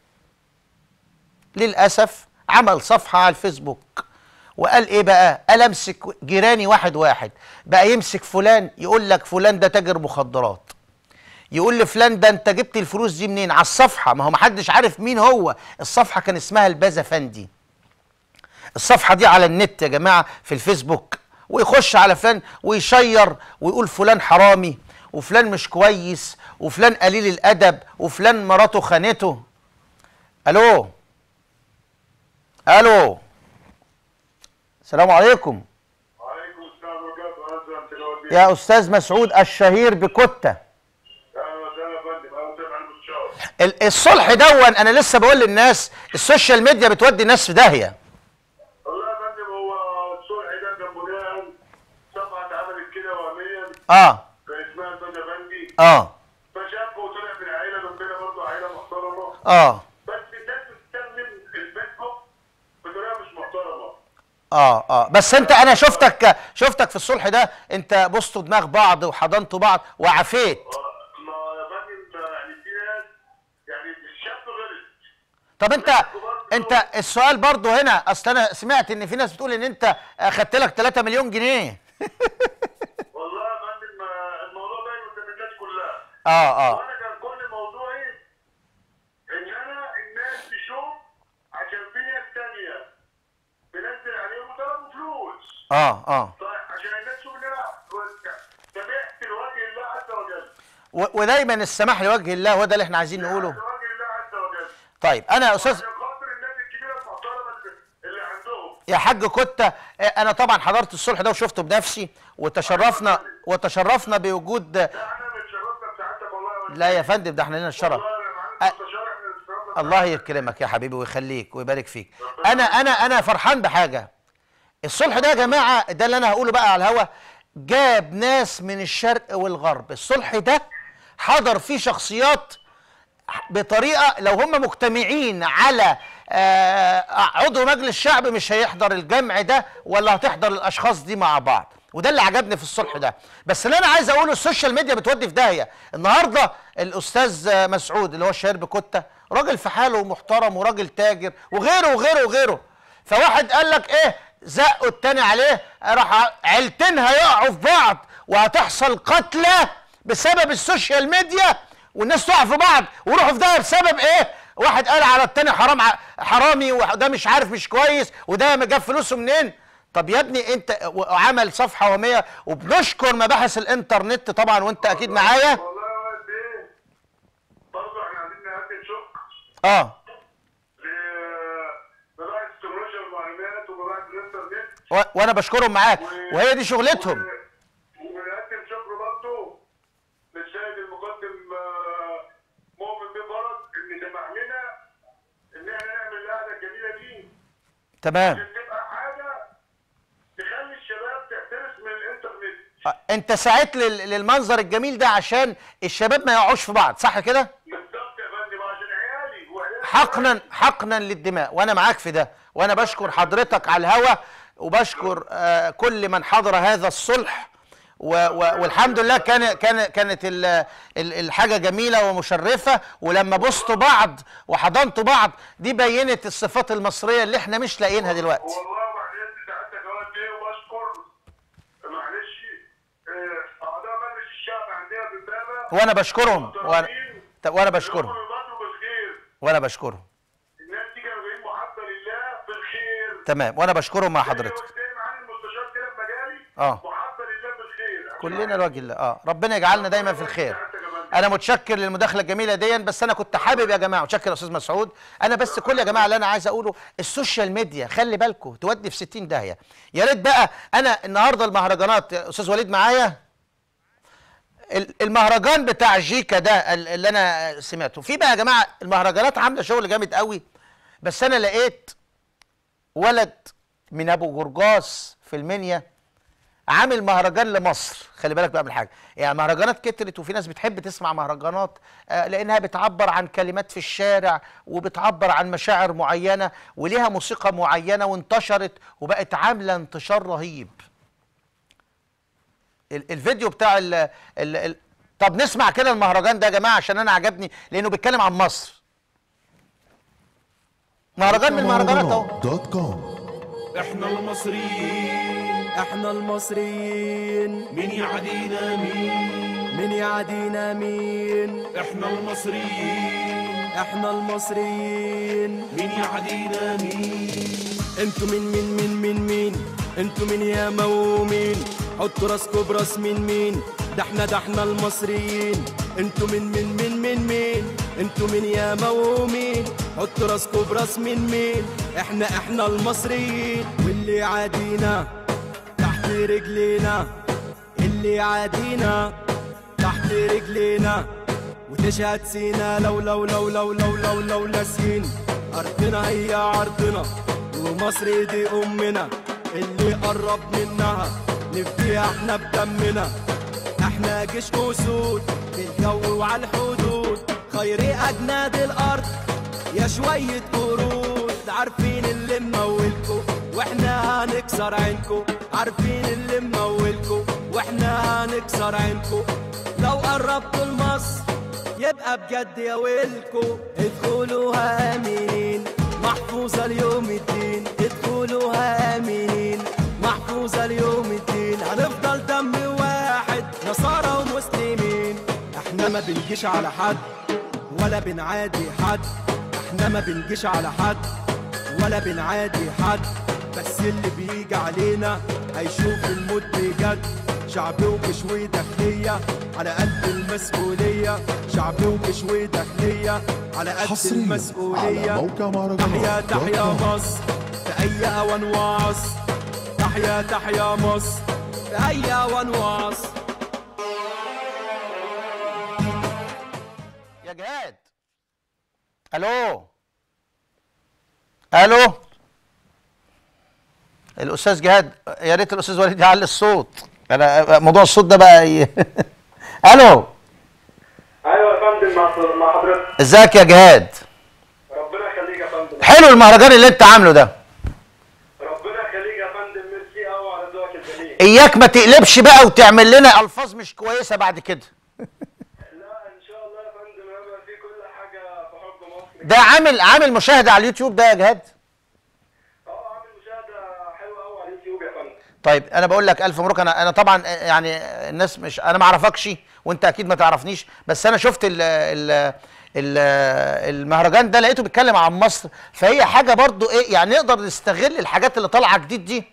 للاسف عمل صفحه على الفيسبوك وقال ايه بقى؟ قال امسك جيراني واحد واحد. بقى يمسك فلان يقول لك فلان ده تاجر مخدرات، يقول لفلان ده انت جبت الفلوس دي منين؟ على الصفحه. ما هو محدش عارف مين هو. الصفحه كان اسمها البازا فندي. الصفحه دي على النت يا جماعه في الفيسبوك، ويخش على فلان ويشير ويقول فلان حرامي وفلان مش كويس وفلان قليل الادب وفلان مراته خانته. الو الو السلام عليكم. وعليكم السلام ورحمة الله وبركاته. يا استاذ مسعود الشهير بكتة. اهلا وسهلا يا فندم، اهلا وسهلا على المستشار. الصلح دون انا لسه بقول للناس السوشيال ميديا بتودي الناس في داهيه. والله يا فندم هو الصلح ده كان بناء صفحه اتعملت كده وهميا. اه كان اسمها البازا فندي. اه فشافه وطلع من عائله جنبنا برضه عائله محترمه. اه بس الناس بتستخدم الفيسبوك بطريقه مش محترمه. اه اه بس انت انا شفتك شفتك في الصلح ده انت بصتوا دماغ بعض وحضنتوا بعض وعافيت. ما يا فندم يعني في ناس يعني الشاب غلط. طب انت انت السؤال برضه هنا، اصل انا سمعت ان في ناس بتقول ان انت اخدت لك ثلاثة مليون جنيه. والله يا فندم الموضوع باين قدام الناس كلها. اه اه وانا كان كل موضوعي ان انا الناس تشوف عشان في ناس ثانيه بنزل عليهم وطلبوا فلوس. اه اه طيب عشان الناس تشوف ان انا سمحت لوجه الله عز وجل. و- ودايما السماح لوجه الله هو ده اللي احنا عايزين نقوله. لوجه الله عز وجل. طيب انا يا استاذ عشان خاطر الناس الكبيره المحترمه اللي عندهم. يا حاج كتة، انا طبعا حضرت الصلح ده وشفته بنفسي وتشرفنا وتشرفنا بوجود. لا انا متشرفنا بسعادتك والله. لا يا فندم ده احنا لنا الشرف. والله يا معالي المستشار احنا اتشرفنا. الله يكرمك يا حبيبي ويخليك ويبارك فيك. انا انا انا فرحان بحاجه. الصلح ده يا جماعه ده اللي انا هقوله بقى على الهوا، جاب ناس من الشرق والغرب. الصلح ده حضر فيه شخصيات بطريقه لو هم مجتمعين على آه عضو مجلس الشعب مش هيحضر الجمع ده ولا هتحضر الاشخاص دي مع بعض. وده اللي عجبني في الصلح ده. بس اللي انا عايز اقوله السوشيال ميديا بتودي في داهيه. النهارده الاستاذ مسعود اللي هو الشهير بكتة راجل في حاله ومحترم وراجل تاجر وغيره وغيره وغيره. فواحد قال لك ايه؟ زقوا التاني عليه، راح عيلتين هيقعوا في بعض وهتحصل قتلى بسبب السوشيال ميديا والناس تقع في بعض ويروحوا في داهيه بسبب ايه؟ واحد قال على التاني حرام حرامي وده مش عارف مش كويس وده جاب فلوسه منين. طب يا ابني انت عمل صفحه وهميه، وبنشكر مباحث الانترنت طبعا، وانت اكيد معايا. والله يا واد ايه برضه احنا عايزين نقدم شكر اه لمباحث التكنولوجيا والمعلومات ومباحث الانترنت، و- وانا بشكرهم معاك، وهي دي شغلتهم. ونقدم شكر برضه للسيد المقدم آه، مؤمن بيه فرج ان سمح لنا ان احنا نعمل القعده الجميله دي، تمام. عشان تبقى حاجه تخلي الشباب تحترس من الانترنت. آه، انت سعيت لل- للمنظر الجميل ده عشان الشباب ما يقعوش في بعض، صح كده؟ بالظبط يا فندم، عشان عيالي وعيالي حقنا حقنا للدماء، وانا معاك في ده، وانا بشكر حضرتك على الهوا، وبشكر آه، كل من حضر هذا الصلح، و و والحمد لله كان كان كانت ال ال الحاجه جميله ومشرفه، ولما بوستوا بعض وحضنتوا بعض دي بينت الصفات المصريه اللي احنا مش لاقيينها دلوقتي. والله معلش سعادتك اهوت ايه، وبشكر معلش آه، اعضاء مجلس الشعب عندنا في امبابه، وانا بشكرهم وانا طب وانا بشكرهم هم بيبادروا بالخير. وانا بشكرهم الناس دي كانوا جايين محبه لله بالخير. تمام، وانا بشكرهم مع حضرتك. زي معالي المستشار كده في مجالي اه محبه لله بالخير. كلنا لوجه الله. اه ربنا يجعلنا دايما في الخير. انا متشكر للمداخله الجميله دي، بس انا كنت حابب يا جماعه، متشكر يا استاذ مسعود. انا بس كل يا جماعه اللي انا عايز اقوله، السوشيال ميديا خلي بالكم تودي في ستين داهيه. يا ريت بقى انا النهارده المهرجانات، يا استاذ وليد معايا، ال- المهرجان بتاع جيكا ده ال- اللي انا سمعته في بقى يا جماعه، المهرجانات عامله شغل جامد قوي، بس انا لقيت ولد من ابو جرجاس في المنيا عامل مهرجان لمصر. خلي بالك بقى من حاجه، يعني مهرجانات كترت وفي ناس بتحب تسمع مهرجانات آه لانها بتعبر عن كلمات في الشارع، وبتعبر عن مشاعر معينه، وليها موسيقى معينه، وانتشرت وبقت عامله انتشار رهيب. ال- الفيديو بتاع ال ال ال طب نسمع كده المهرجان ده يا جماعه عشان انا عجبني، لانه بيتكلم عن مصر. مهرجان من المهرجانات اهو. دوت كوم. احنا المصريين، احنا المصريين، مين يعادينا مين؟ من يعادينا مين؟ احنا المصريين، احنا المصريين، مين يعادينا مين؟ انتوا مين مين مين مين مين؟ انتوا مين يا مومين؟ حطوا راسكوا براس مين مين؟ ده احنا ده احنا المصريين. انتوا مين مين مين مين مين؟ انتوا مين يا مومين؟ حطوا راسكوا براس مين مين؟ احنا احنا المصريين، واللي يعادينا تحت رجلينا، اللي يعادينا تحت رجلينا، وتشهد سينا لو لو لو لو لو لو لو ناسين. أرضنا هي عرضنا، ومصر دي أمنا، اللي قرب منها نفديها احنا بدمنا. احنا جيش أسود في الجو وعلى الحدود، خير أجناد الأرض يا شوية قرود. عارفين اللي ممولكوا واحنا هنكسر عينكوا، عارفين اللي ممولكوا واحنا هنكسر عينكوا. لو قربتوا لمصر يبقى بجد يا ويلكوا. ادخلوها امنين محفوظة اليوم الدين، ادخلوها امنين محفوظة اليوم الدين. هنفضل دم واحد نصارى ومسلمين، احنا ما بنجيش على حد ولا بنعادي حد، احنا ما بنجيش على حد ولا بنعادي حد. بس اللي بيجي علينا هيشوف الموت بجد. شعبي وكشوي داخلية على قد المسؤولية، شعبي وكشوي داخلية على قد حصرياً المسؤولية. على موقع مهرجانات تحيا دوت تحيا كوم. مصر في أي أوان وعصر، تحيا تحيا مصر في أي أوان وعصر. يا جهاد، الو الو الاستاذ جهاد، يا ريت الاستاذ وليد يعلي الصوت، انا موضوع الصوت ده بقى ي... الو ايوه يا فندم، مع مع حضرتك. ازيك يا جهاد؟ ربنا يخليك يا فندم. حلو المهرجان اللي انت عامله ده، ربنا يخليك يا فندم، ميرسي قوي على ذوقك الجميل. اياك ما تقلبش بقى وتعمل لنا الفاظ مش كويسه بعد كده. لا ان شاء الله يا فندم، هيبقى في كل حاجه في حب مصر. ده عامل عامل مشاهده على اليوتيوب ده يا جهاد؟ اه عامل مشاهده حلوه قوي على اليوتيوب يا فندم. طيب انا بقول لك الف مبروك. انا انا طبعا يعني الناس مش، انا ما اعرفكش وانت اكيد ما تعرفنيش، بس انا شفت ال ال ال المهرجان ده لقيته بيتكلم عن مصر، فهي حاجه برضو ايه يعني، نقدر نستغل الحاجات اللي طالعه جديد دي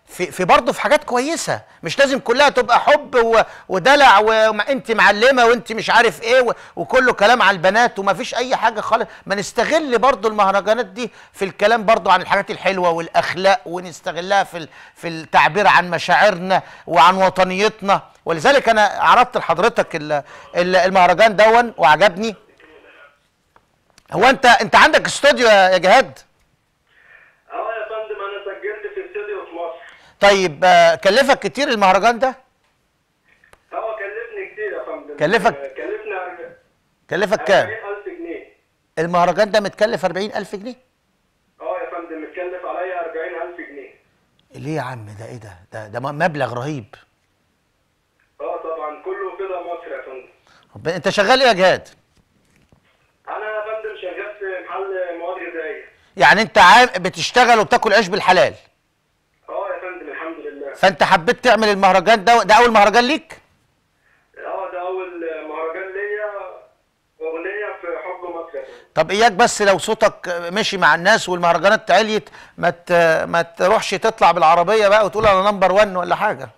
في في برضه في حاجات كويسه، مش لازم كلها تبقى حب و- ودلع وانت معلمه وانت مش عارف ايه و- وكله كلام على البنات وما فيش اي حاجه خالص. ما نستغل برضه المهرجانات دي في الكلام برضه عن الحاجات الحلوه والاخلاق، ونستغلها في ال- في التعبير عن مشاعرنا وعن وطنيتنا. ولذلك انا عرضت لحضرتك ال- ال- المهرجان دون وعجبني. هو انت انت عندك استوديو يا يا جهاد؟ اه يا فندم، انا سجلت في استوديو في مصر. طيب آه، كلفك كتير المهرجان ده؟ اه كلفني كتير يا فندم. كلفك؟ آه، كلفنا كلفك كام؟ أربعين ألف جنيه. المهرجان ده متكلف أربعين ألف جنيه؟ اه يا فندم، متكلف عليا أربعين ألف جنيه. ليه يا عم؟ ده ايه ده؟ ده ده مبلغ رهيب. اه طبعا كله كده مصر يا فندم. طب انت شغال ايه يا جهاد؟ انا يا فندم شغال في محل مواد غذائيه. يعني انت عام بتشتغل وبتاكل عيش بالحلال. اه يا فندم الحمد لله. فانت حبيت تعمل المهرجان ده، ده اول مهرجان ليك؟ اه ده اول مهرجان ليا، اغنيه في حب مصر يا فندم. طب اياك بس لو صوتك مشي مع الناس والمهرجانات عليت ما ت- ما تروحش تطلع بالعربيه بقى وتقول انا نمبر واحد ولا حاجه.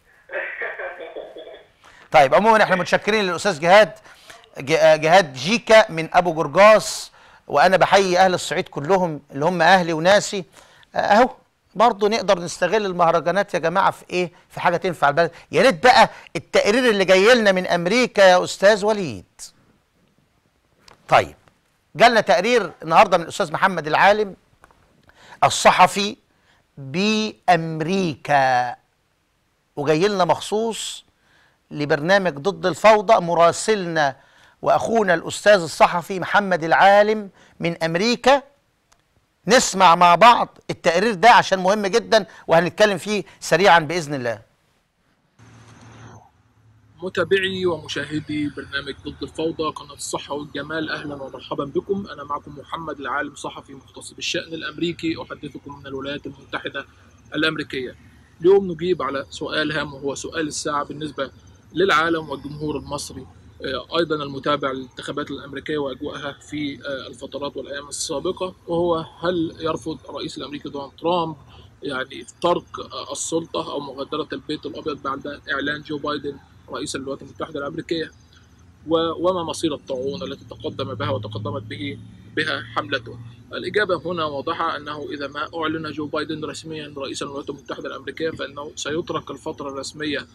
طيب عموما احنا متشكرين للاستاذ جهاد ج- جهاد جيكا من ابو جرجاس، وانا بحيي اهل الصعيد كلهم اللي هم اهلي وناسي. اهو برضه نقدر نستغل المهرجانات يا جماعه في ايه؟ في حاجه تنفع البلد. يا ريت بقى التقرير اللي جاي لنا من امريكا يا استاذ وليد. طيب جالنا تقرير النهارده من الاستاذ محمد العالم الصحفي بامريكا، وجاي لنا مخصوص لبرنامج ضد الفوضى مراسلنا واخونا الاستاذ الصحفي محمد العالم من امريكا. نسمع مع بعض التقرير ده عشان مهم جدا وهنتكلم فيه سريعا باذن الله. متابعي ومشاهدي برنامج ضد الفوضى قناة الصحة والجمال، أهلا ومرحبا بكم. أنا معكم محمد العالم، صحفي مختص بالشأن الأمريكي، أحدثكم من الولايات المتحدة الأمريكية. اليوم نجيب على سؤال هام وهو سؤال الساعة بالنسبة للعالم والجمهور المصري، أيضا المتابع للانتخابات الأمريكية وأجواءها في الفترات والأيام السابقة، وهو هل يرفض الرئيس الأمريكي دونالد ترامب يعني ترك السلطة أو مغادرة البيت الأبيض بعد إعلان جو بايدن رئيس الولايات المتحدة الأمريكية، وما مصير الطاعون التي تقدم بها وتقدمت به بها حملته؟ الإجابة هنا واضحة، أنه إذا ما أعلن جو بايدن رسميا رئيس الولايات المتحدة الأمريكية فإنه سيترك الفترة الرسمية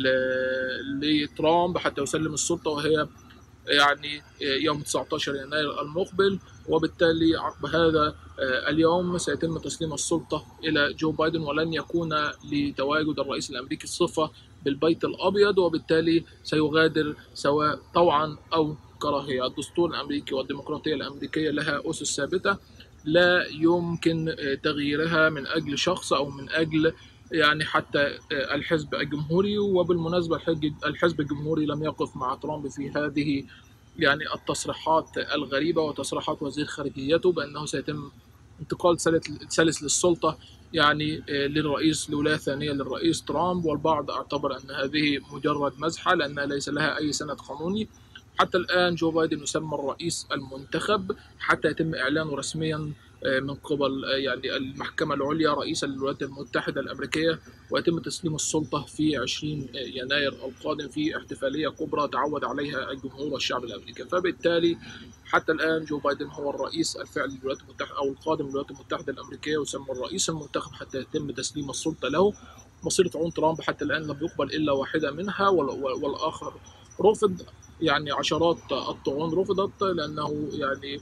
لترامب حتى يسلم السلطة، وهي يعني يوم تسعة عشر يناير المقبل، وبالتالي عقب هذا اليوم سيتم تسليم السلطة إلى جو بايدن، ولن يكون لتواجد الرئيس الأمريكي صفة بالبيت الأبيض، وبالتالي سيغادر سواء طوعا أو كراهية. الدستور الأمريكي والديمقراطية الأمريكية لها أسس ثابتة لا يمكن تغييرها من أجل شخص أو من أجل يعني حتى الحزب الجمهوري. وبالمناسبة الحزب الجمهوري لم يقف مع ترامب في هذه يعني التصريحات الغريبة وتصريحات وزير خارجيته بأنه سيتم انتقال سلس للسلطة يعني للرئيس لولاية ثانية للرئيس ترامب، والبعض اعتبر أن هذه مجرد مزحة لأنها ليس لها أي سند قانوني. حتى الآن جو بايدن يسمى الرئيس المنتخب حتى يتم إعلانه رسميا من قبل يعني المحكمة العليا رئيسا للولايات المتحدة الأمريكية، ويتم تسليم السلطة في عشرين يناير القادم في احتفالية كبرى تعود عليها الجمهور والشعب الأمريكي. فبالتالي حتى الآن جو بايدن هو الرئيس الفعلي للولايات المتحدة أو القادم للولايات المتحدة الأمريكية، ويسمى الرئيس المنتخب حتى يتم تسليم السلطة له. مصير طاعون ترامب حتى الآن لم يقبل إلا واحدة منها، والآخر رفض. يعني عشرات الطعون رفضت لأنه يعني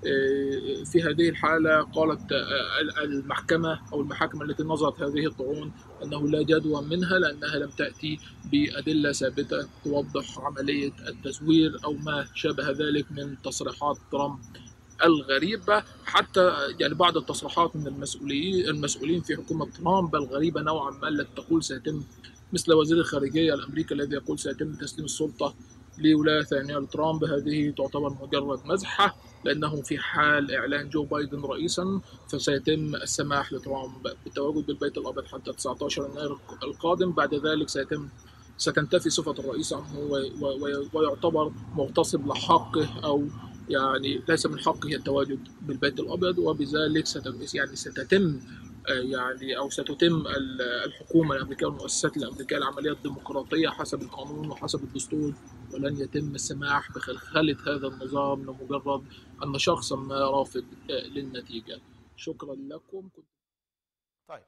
في هذه الحالة قالت المحكمة أو المحاكم التي نظرت هذه الطعون أنه لا جدوى منها لأنها لم تأتي بأدلة ثابتة توضح عملية التزوير أو ما شابه ذلك من تصريحات ترامب الغريبة. حتى يعني بعض التصريحات من المسؤولين المسؤولين في حكومة ترامب الغريبة نوعا ما التي تقول سيتم، مثل وزير الخارجية الأمريكي الذي يقول سيتم تسليم السلطة لولاية ثانية لترامب، هذه تعتبر مجرد مزحة، لأنه في حال إعلان جو بايدن رئيسا فسيتم السماح لترامب بالتواجد بالبيت الأبيض حتى تسعة عشر يناير القادم. بعد ذلك سيتم ستنتفي صفة الرئيس عنه ويعتبر مغتصب لحقه أو يعني ليس من حقه التواجد بالبيت الأبيض، وبذلك يعني ستتم يعني أو ستتم الحكومة الأمريكية والمؤسسات الأمريكية العملية الديمقراطية حسب القانون وحسب الدستور، ولن يتم السماح بخلخلة هذا النظام لمجرد أن شخصا ما رافض للنتيجة. شكرا لكم. طيب،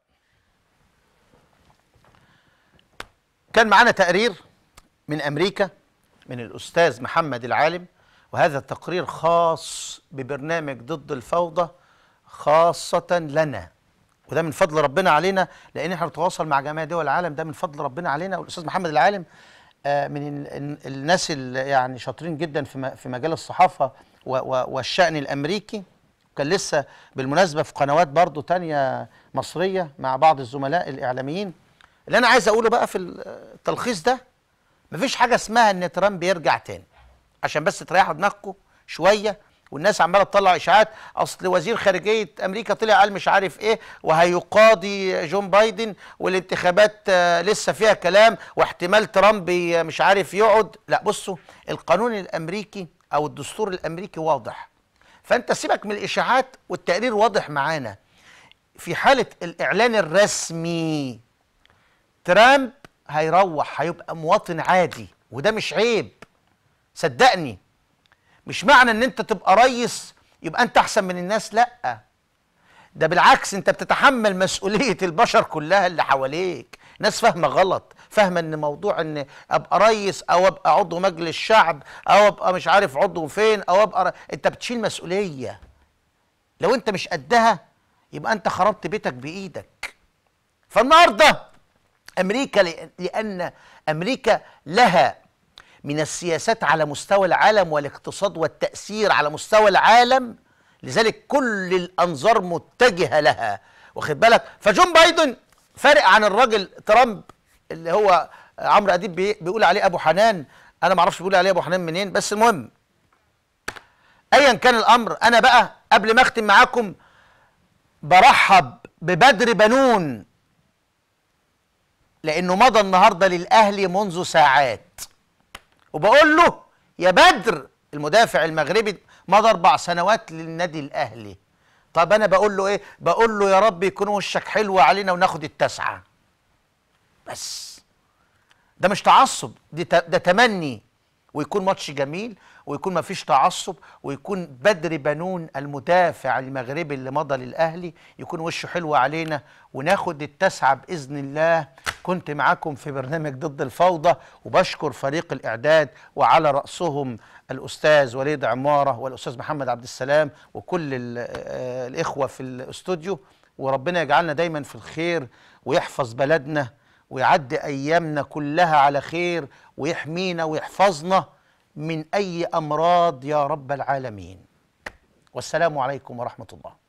كان معنا تقرير من أمريكا من الأستاذ محمد العالم، وهذا التقرير خاص ببرنامج ضد الفوضى خاصة لنا، وده من فضل ربنا علينا، لأن احنا نتواصل مع جميع دول العالم، ده من فضل ربنا علينا. والأستاذ محمد العالم من الناس اللي يعني شاطرين جدا في في مجال الصحافة والشأن الأمريكي. كان لسه بالمناسبة في قنوات برضو تانية مصرية مع بعض الزملاء الإعلاميين. اللي أنا عايز أقوله بقى في التلخيص ده، مفيش حاجة اسمها إن ترامب يرجع تاني، عشان بس تريحوا دماغكم شوية. والناس عمالة تطلع إشاعات، أصل وزير خارجية أمريكا طلع قال مش عارف إيه وهيقاضي جون بايدن، والانتخابات لسه فيها كلام، واحتمال ترامب مش عارف يقعد. لا، بصوا، القانون الأمريكي أو الدستور الأمريكي واضح، فأنت سيبك من الإشاعات، والتقرير واضح معانا. في حالة الإعلان الرسمي ترامب هيروح، هيبقى مواطن عادي، وده مش عيب، صدقني. مش معنى ان انت تبقى ريس يبقى انت احسن من الناس، لا، ده بالعكس، انت بتتحمل مسؤولية البشر كلها اللي حواليك. ناس فاهمة غلط، فاهمة ان موضوع ان ابقى ريس او ابقى عضو مجلس شعب او ابقى مش عارف عضو فين او ابقى ر... انت بتشيل مسؤولية. لو انت مش قدها يبقى انت خربت بيتك بايدك. فالنهارده امريكا، لان امريكا لها من السياسات على مستوى العالم والاقتصاد والتأثير على مستوى العالم، لذلك كل الأنظار متجهة لها، واخد بالك. فجون بايدن فارق عن الراجل ترامب اللي هو عمرو أديب بيقول عليه أبو حنان. أنا معرفش بيقول عليه أبو حنان منين، بس المهم أيا كان الأمر. أنا بقى قبل ما أختم معاكم برحب ببدر بنون، لأنه مضى النهاردة للأهلي منذ ساعات، وبقول له يا بدر، المدافع المغربي مضى اربع سنوات للنادي الاهلي. طب انا بقول له ايه؟ بقول له يا رب يكون وشك حلو علينا وناخد التسعه. بس ده مش تعصب، دي ده تمني، ويكون ماتش جميل، ويكون ما فيش تعصب، ويكون بدر بنون المدافع المغربي اللي مضى للاهلي يكون وشه حلو علينا وناخد التسعه باذن الله. كنت معاكم في برنامج ضد الفوضى، وبشكر فريق الاعداد وعلى راسهم الاستاذ وليد عماره والاستاذ محمد عبد السلام وكل الاخوه في الاستوديو. وربنا يجعلنا دايما في الخير، ويحفظ بلدنا، ويعدي ايامنا كلها على خير، ويحمينا ويحفظنا من اي امراض يا رب العالمين. والسلام عليكم ورحمه الله.